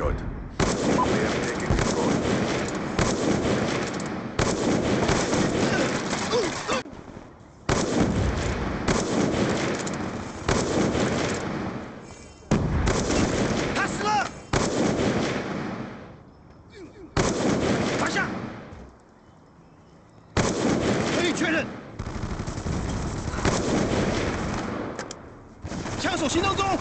Good. We have taken control. 他死了！发下！可以确认。枪手行动中。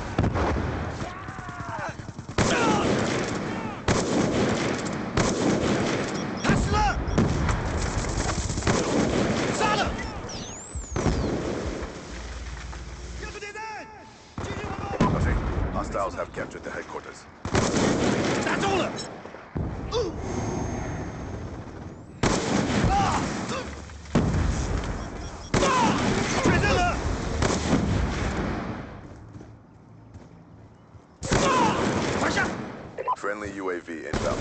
Hostiles have captured the headquarters. 打中了！确认了！发下！ Friendly UAV inbound.